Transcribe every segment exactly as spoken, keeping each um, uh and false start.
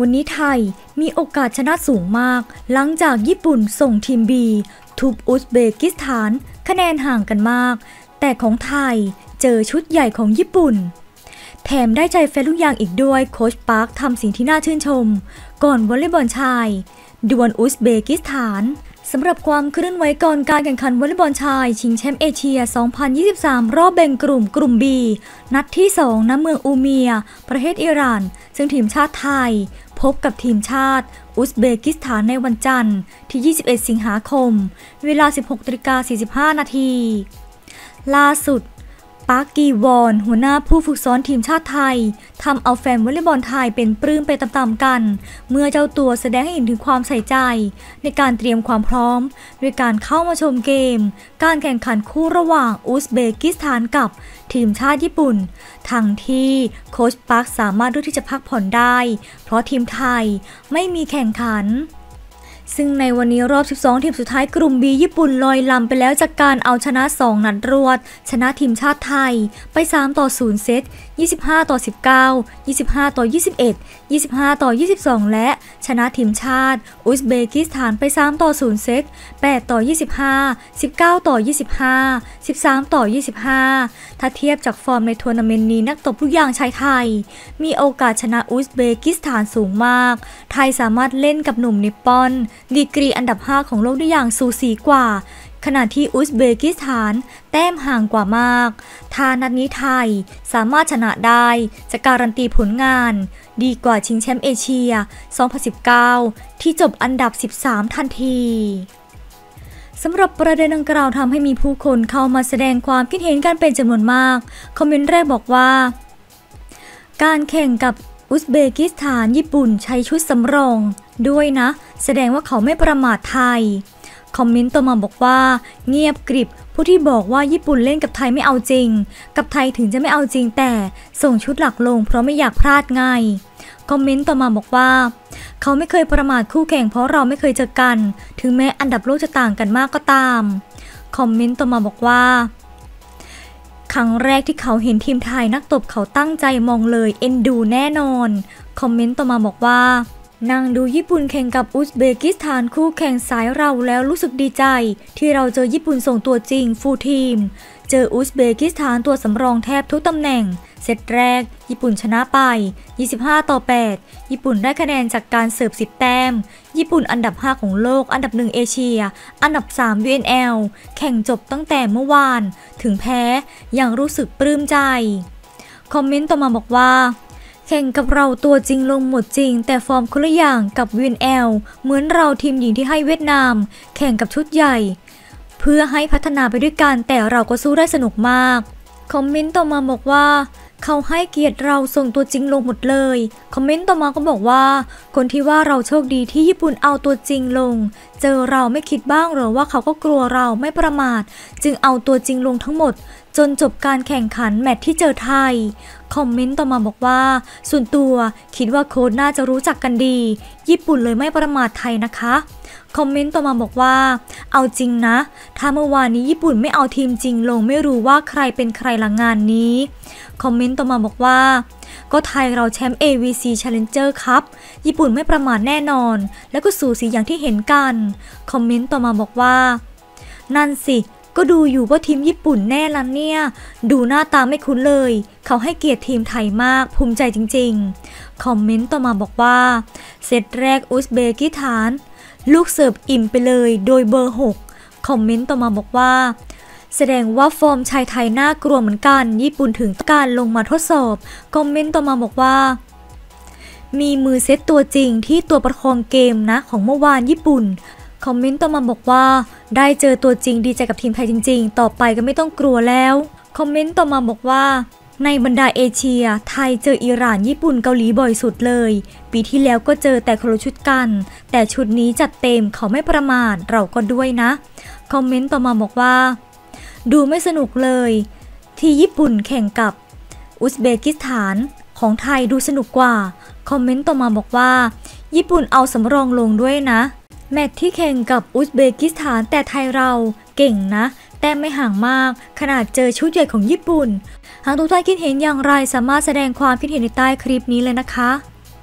วันนี้ไทยมีโอกาสชนะสูงมากหลังจากญี่ปุ่นส่งทีม B ทุบอุซเบกิสถานคะแนนห่างกันมากแต่ของไทยเจอชุดใหญ่ของญี่ปุ่นแถมได้ใจแฟนลูกยางอีกด้วยโค้ชปาร์คทำสิ่งที่น่าชื่นชมก่อนวอลเลย์บอลชายดวลอุซเบกิสถานสำหรับความเคลื่อนไหวก่อนการแข่งขันวอลเลย์บอลชายชิงแชมป์เอเชีย สองพันยี่สิบสาม รอบแบ่งกลุ่มกลุ่ม B นัดที่ สอง ณ เมืองอูเมียประเทศอิหร่านซึ่งทีมชาติไทยพบกับทีมชาติอุซเบกิสถานในวันจันทร์ที่ ยี่สิบเอ็ด สิงหาคมเวลา สิบหกนาฬิกาสี่สิบห้า นาทีล่าสุดปาร์คกีวอนหัวหน้าผู้ฝึกสอนทีมชาติไทยทำเอาแฟนวอลเลย์บอลไทยเป็นปลื้มไปตามๆกันเมื่อเจ้าตัวแสดงให้เห็นถึงความใส่ใจในการเตรียมความพร้อมด้วยการเข้ามาชมเกมการแข่งขันคู่ระหว่างอุซเบกิสถานกับทีมชาติญี่ปุ่นทั้งที่โค้ชปาร์คสามารถเลือกที่จะพักผ่อนได้เพราะทีมไทยไม่มีแข่งขันซึ่งในวันนี้รอบสิบสองทีมสุดท้ายกลุ่ม B ญี่ปุ่นลอยลำไปแล้วจากการเอาชนะสองนัดรวดชนะทีมชาติไทยไปสามต่อศูนย์เซตยี่สิบห้าต่อสิบเก้า ยี่สิบห้าต่อยี่สิบเอ็ด ยี่สิบห้าต่อยี่สิบสองและชนะทีมชาติอุซเบกิสถานไปสามต่อศูนย์เซตแปดต่อยี่สิบห้า สิบเก้าต่อยี่สิบห้า สิบสามต่อยี่สิบห้าถ้าเทียบจากฟอร์มในทัวร์นาเมนต์นี้นักตบลูกยางชายไทยมีโอกาสชนะอุซเบกิสถานสูงมากไทยสามารถเล่นกับหนุ่มนิปปอนดีกรีอันดับห้าของโลกได้อย่างสูสีกว่าขณะที่อุซเบกิสถานแต้มห่างกว่ามากถ้านัดนี้ไทยสามารถชนะได้จะการันตีผลงานดีกว่าชิงแชมป์เอเชีย สองพันสิบเก้า ที่จบอันดับสิบสามทันทีสำหรับประเด็นดังกล่าวทำให้มีผู้คนเข้ามาแสดงความคิดเห็นกันเป็นจำนวนมากคอมเมนต์แรกบอกว่าการแข่งกับอุซเบกิสถานญี่ปุ่นใช้ชุดสำรองด้วยนะแสดงว่าเขาไม่ประมาทไทยคอมเมนต์ต่อมาบอกว่าเงียบกริบผู้ที่บอกว่าญี่ปุ่นเล่นกับไทยไม่เอาจริงกับไทยถึงจะไม่เอาจริงแต่ส่งชุดหลักลงเพราะไม่อยากพลาดไงคอมเมนต์ต่อมาบอกว่าเขาไม่เคยประมาทคู่แข่งเพราะเราไม่เคยเจอกันถึงแม้อันดับโลกจะต่างกันมากก็ตามคอมเมนต์ต่อมาบอกว่าครั้งแรกที่เขาเห็นทีมไทยนักตบเขาตั้งใจมองเลยเอ็นดูแน่นอนคอมเมนต์ต่อมาบอกว่านั่งดูญี่ปุ่นแข่งกับอุซเบกิสถานคู่แข่งสายเราแล้วรู้สึกดีใจที่เราเจอญี่ปุ่นส่งตัวจริงฟูลทีมเจออุซเบกิสถานตัวสำรองแทบทุกตำแหน่งเซตแรกญี่ปุ่นชนะไปยี่สิบห้าต่อแปดญี่ปุ่นได้คะแนนจากการเสิร์ฟสิบแต้มญี่ปุ่นอันดับห้าของโลกอันดับหนึ่งเอเชียอันดับสาม ยู เอ็น แอล แข่งจบตั้งแต่เมื่อวานถึงแพ้ยังรู้สึกปลื้มใจคอมเมนต์ต่อมาบอกว่าแข่งกับเราตัวจริงลงหมดจริงแต่ฟอร์มคนละอย่างกับ ยู เอ็น แอล เหมือนเราทีมหญิงที่ให้เวียดนามแข่งกับชุดใหญ่เพื่อให้พัฒนาไปด้วยกันแต่เราก็สู้ได้สนุกมากคอมเมนต์ต่อมาบอกว่าเขาให้เกียรติเราส่งตัวจริงลงหมดเลยคอมเมนต์ต่อมาก็บอกว่าคนที่ว่าเราโชคดีที่ญี่ปุ่นเอาตัวจริงลงเจอเราไม่คิดบ้างหรือว่าเขาก็กลัวเราไม่ประมาทจึงเอาตัวจริงลงทั้งหมดจนจบการแข่งขันแมตช์ที่เจอไทยคอมเมนต์ต่อมาบอกว่าส่วนตัวคิดว่าโค้ชน่าจะรู้จักกันดีญี่ปุ่นเลยไม่ประมาทไทยนะคะคอมเมนต์ต่อมาบอกว่าเอาจริงนะถ้าเมื่อวานนี้ญี่ปุ่นไม่เอาทีมจริงลงไม่รู้ว่าใครเป็นใครละงานนี้คอมเมนต์ต่อมาบอกว่าก็ไทยเราแชมป์ เอ วี ซี Challenger ครับญี่ปุ่นไม่ประมาทแน่นอนและก็สูสีอย่างที่เห็นกันคอมเมนต์ต่อมาบอกว่านั่นสิก็ดูอยู่ว่าทีมญี่ปุ่นแน่ละเนี่ยดูหน้าตาไม่คุ้นเลยเขาให้เกียรติทีมไทยมากภูมิใจจริงๆคอมเมนต์ต่อมาบอกว่าเซตแรกอุซเบกิสถานลูกเสิร์ฟอิ่มไปเลยโดยเบอร์หกคอมเมนต์ต่อมาบอกว่าแสดงว่าฟอร์มชายไทยน่ากลัวเหมือนกันญี่ปุ่นถึงการลงมาทดสอบคอมเมนต์ต่อมาบอกว่ามีมือเซตตัวจริงที่ตัวประคองเกมนะของเมื่อวานญี่ปุ่นคอมเมนต์ต่อมาบอกว่าได้เจอตัวจริงดีใจกับทีมไทยจริงๆต่อไปก็ไม่ต้องกลัวแล้วคอมเมนต์ต่อมาบอกว่าในบรรดาเอเชียไทยเจออิหร่านญี่ปุ่นเกาหลีบ่อยสุดเลยปีที่แล้วก็เจอแต่คนละชุดกันแต่ชุดนี้จัดเต็มเขาไม่ประมาทเราก็ด้วยนะคอมเมนต์ต่อมาบอกว่าดูไม่สนุกเลยที่ญี่ปุ่นแข่งกับอุซเบกิสถานของไทยดูสนุกกว่าคอมเมนต์ต่อมาบอกว่าญี่ปุ่นเอาสำรองลงด้วยนะแมตช์ที่แข่งกับอุซเบกิสถานแต่ไทยเราเก่งนะแต้มไม่ห่างมากขนาดเจอชุดใหญ่ของญี่ปุ่นหากทุกท่านคิดเห็นอย่างไรสามารถแสดงความคิดเห็นในใต้คลิปนี้เลยนะคะ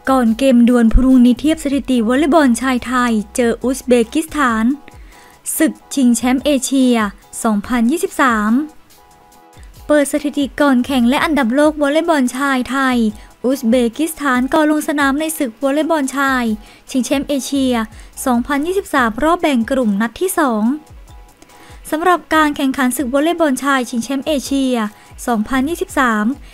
ก่อนเกมดวลพรุ่งนี้เทียบสถิติวอลเลย์บอลชายไทยเจออุซเบกิสถานศึกชิงแชมป์เอเชีย สองพันยี่สิบสาม เปิดสถิติก่อนแข่งและอันดับโลกวอลเลย์บอลชายไทยอุซเบกิสถานก่อนลงสนามในศึกวอลเลย์บอลชายชิงแชมป์เอเชีย สองพันยี่สิบสาม รอบแบ่งกลุ่มนัดที่ สองสำหรับการแข่งขันศึกวอลเลย์บอลชายชิงแชมป์เอเชีย สองพันยี่สิบสาม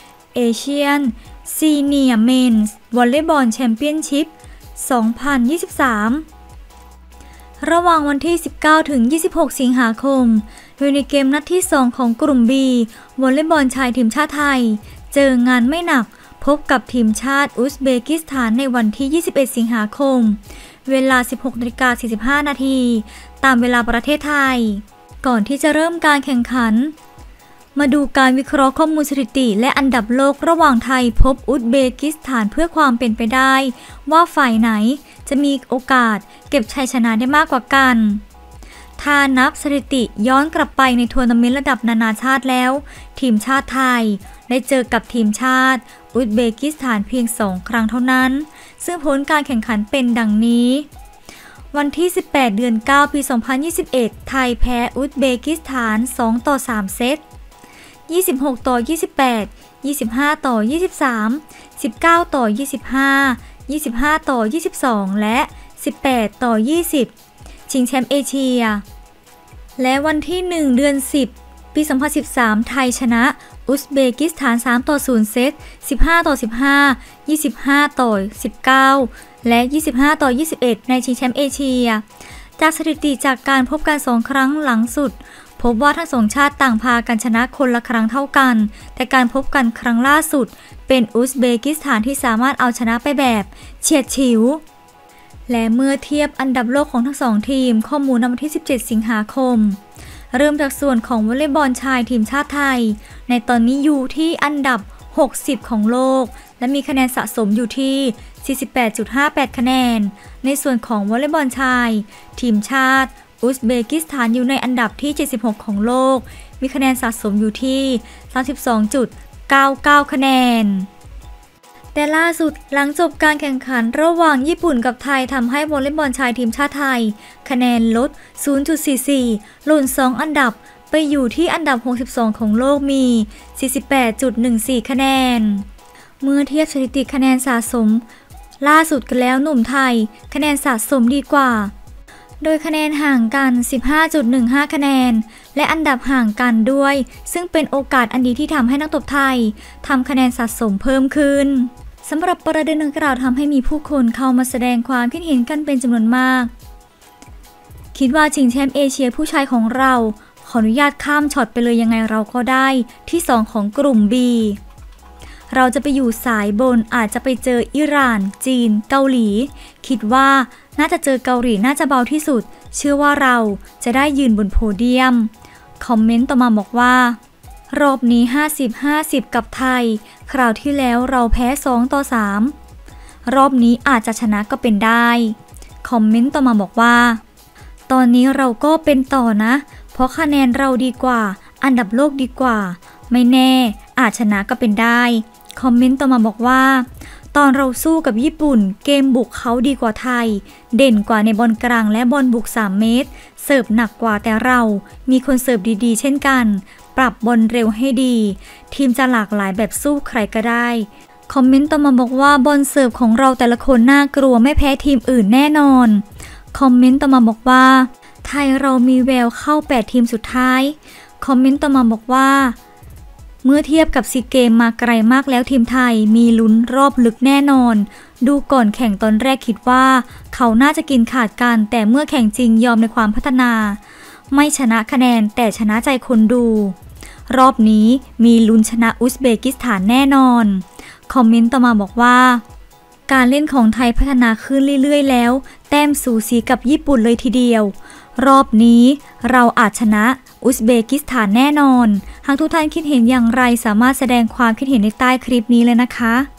Asian Senior Men's Volleyball Championship สองพันยี่สิบสาม ระหว่างวันที่ สิบเก้าถึงยี่สิบหก สิงหาคมโดยในเกมนัดที่ สอง ของกลุ่ม B วอลเลย์บอลชายทีมชาติไทยเจองานไม่หนักพบกับทีมชาติอุซเบกิสถานในวันที่ ยี่สิบเอ็ด สิงหาคมเวลา สิบหกนาฬิกาสี่สิบห้า นาทีตามเวลาประเทศไทยก่อนที่จะเริ่มการแข่งขันมาดูการวิเคราะห์ข้อมูลสถิติและอันดับโลกระหว่างไทยพบอุซเบกิสถานเพื่อความเป็นไปได้ว่าฝ่ายไหนจะมีโอกาสเก็บชัยชนะได้มากกว่ากันถ้านับสถิติย้อนกลับไปในทัวร์นาเมนต์ระดับนานาชาติแล้วทีมชาติไทยได้เจอกับทีมชาติอุซเบกิสถานเพียงสองครั้งเท่านั้นซึ่งผลการแข่งขันเป็นดังนี้วันที่ สิบแปด เดือน เก้า ปี สองพันยี่สิบเอ็ด ไทยแพ้อุซเบกิสถาน สองต่อสาม เซต ยี่สิบหกต่อยี่สิบแปด ยี่สิบห้าต่อยี่สิบสาม สิบเก้าต่อยี่สิบห้า ยี่สิบห้าต่อยี่สิบสองและสิบแปดต่อยี่สิบชิงแชมป์เอเชียและวันที่ หนึ่ง เดือน สิบ ปี สองพันสิบสาม ไทยชนะอุซเบกิสถาน สามต่อศูนย์ เซต สิบห้าต่อสิบห้า ยี่สิบห้าต่อสิบเก้าและยี่สิบห้าต่อยี่สิบเอ็ดในชิงแชมป์เอเชียจากสถิติจากการพบกันสองครั้งหลังสุดพบว่าทั้งสองชาติต่างพากันชนะคนละครั้งเท่ากันแต่การพบกันครั้งล่าสุดเป็นอุซเบกิสถานที่สามารถเอาชนะไปแบบเฉียดฉิวและเมื่อเทียบอันดับโลกของทั้งสองทีมข้อมูลในวันที่ สิบเจ็ด สิงหาคมเริ่มจากส่วนของวอลเลย์บอลชายทีมชาติไทยในตอนนี้อยู่ที่อันดับหกสิบของโลกและมีคะแนนสะสมอยู่ที่ สี่สิบแปดจุดห้าแปด คะแนนในส่วนของวอลเลย์บอลชายทีมชาติอุซเบกิสถานอยู่ในอันดับที่เจ็ดสิบหกของโลกมีคะแนนสะสมอยู่ที่ สามสิบสองจุดเก้าเก้า คะแนนแต่ล่าสุดหลังจบการแข่งขันระหว่างญี่ปุ่นกับไทยทำให้วอลเลย์บอลชายทีมชาติไทยคะแนนลด ศูนย์จุดสี่สี่ หล่นสองอันดับไปอยู่ที่อันดับหกสิบสองของโลกมี สี่สิบแปดจุดหนึ่งสี่ คะแนนเมื่อเทียบสถิติคะแนนสะสมล่าสุดกันแล้วหนุ่มไทยคะแนนสะสมดีกว่าโดยคะแนนห่างกัน สิบห้าจุดหนึ่งห้า คะแนนและอันดับห่างกันด้วยซึ่งเป็นโอกาสอันดีที่ทำให้นักตบไทยทำคะแนนสะสมเพิ่มขึ้นสำหรับประเด็นดังกล่าวทำให้มีผู้คนเข้ามาแสดงความคิดเห็นกันเป็นจำนวนมากคิดว่าชิงแชมป์เอเชียผู้ชายของเราขออนุญาตข้ามช็อตไปเลยยังไงเราก็ได้ที่สองของกลุ่ม B เราจะไปอยู่สายบนอาจจะไปเจออิหร่านจีนเกาหลีคิดว่าน่าจะเจอเกาหลีน่าจะเบาที่สุดเชื่อว่าเราจะได้ยืนบนโพเดียมคอมเมนต์ต่อมาบอกว่ารอบนี้ ห้าสิบ ห้าสิบ กับไทยคราวที่แล้วเราแพ้สองต่อสามรอบนี้อาจจะชนะก็เป็นได้คอมเมนต์ต่อมาบอกว่าตอนนี้เราก็เป็นต่อนะเพราะคะแนนเราดีกว่าอันดับโลกดีกว่าไม่แน่อาจชนะก็เป็นได้คอมเมนต์ต่อมาบอกว่าตอนเราสู้กับญี่ปุ่นเกมบุกเขาดีกว่าไทยเด่นกว่าในบอลกลางและบอลบุกสามเมตรเสิร์ฟหนักกว่าแต่เรามีคนเสิร์ฟดีๆเช่นกันปรับบอลเร็วให้ดีทีมจะหลากหลายแบบสู้ใครก็ได้คอมเมนต์ต่อมาบอกว่าบอลเสิร์ฟของเราแต่ละคนน่ากลัวไม่แพ้ทีมอื่นแน่นอนคอมเมนต์ต่อมาบอกว่าไทยเรามีแววเข้าแปดทีมสุดท้ายคอมเมนต์ต่อมาบอกว่าเมื่อเทียบกับซีเกมมาไกลมากแล้วทีมไทยมีลุ้นรอบลึกแน่นอนดูก่อนแข่งตอนแรกคิดว่าเขาน่าจะกินขาดกันแต่เมื่อแข่งจริงยอมในความพัฒนาไม่ชนะคะแนนแต่ชนะใจคนดูรอบนี้มีลุ้นชนะอุซเบกิสถานแน่นอนคอมเมนต์ต่อมาบอกว่าการเล่นของไทยพัฒนาขึ้นเรื่อยๆแล้วแต้มสูสีกับญี่ปุ่นเลยทีเดียวรอบนี้เราอาจชนะอุซเบกิสถานแน่นอนหากทุกท่านคิดเห็นอย่างไรสามารถแสดงความคิดเห็นในใต้คลิปนี้เลยนะคะ